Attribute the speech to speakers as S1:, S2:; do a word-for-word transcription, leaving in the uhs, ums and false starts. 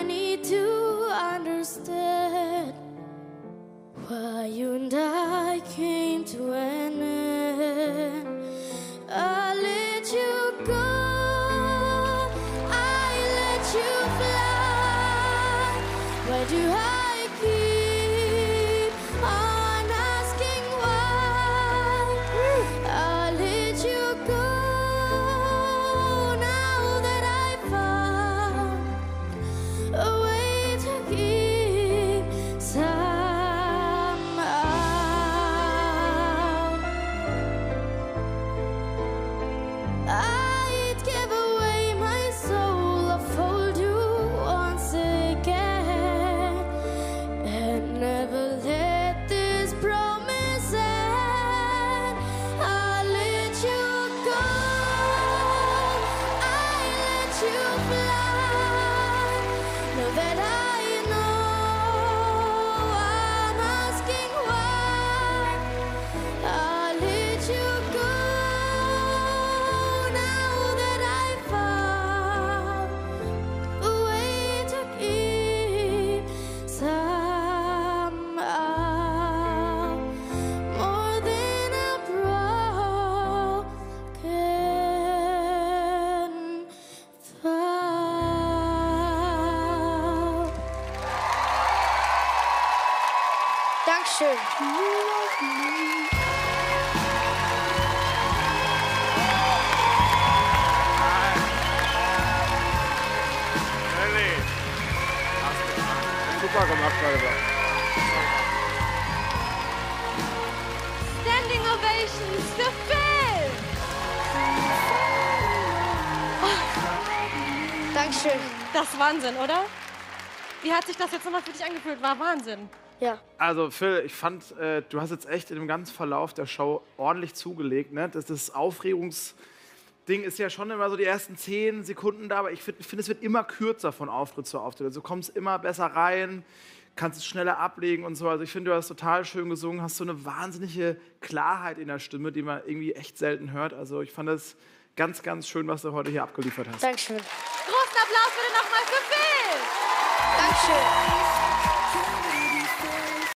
S1: I need to understand why you and I came to an end. I let you go, I let you fly. Why do I keep on asking why? I let you go now that I found a way to keep somehow. I'd give away my soul, I'll fold you once again, and never let this promise end. I let you go, I let you fly. Know that I know I'm asking why. I let you go now that I found a way to keep somehow more than a broken vow. Dankeschön.
S2: Ellie. Super gemacht, Alter.
S1: Standing Ovations für Phil! Dankeschön.
S3: Das ist Wahnsinn, oder? Wie hat sich das jetzt nochmal für dich angefühlt? War Wahnsinn.
S1: Ja.
S2: Also Phil, ich fand, äh, du hast jetzt echt in dem ganzen Verlauf der Show ordentlich zugelegt. Ne? Das, das Aufregungsding ist ja schon immer so die ersten zehn Sekunden da, aber ich finde, find, es wird immer kürzer von Auftritt zu Auftritt. Also du kommst immer besser rein, kannst es schneller ablegen und so. Also ich finde, du hast total schön gesungen, hast so eine wahnsinnige Klarheit in der Stimme, die man irgendwie echt selten hört. Also ich fand es ganz, ganz schön, was du heute hier abgeliefert hast.
S1: Dankeschön.
S3: Großen Applaus bitte nochmal für Phil!
S1: Dankeschön.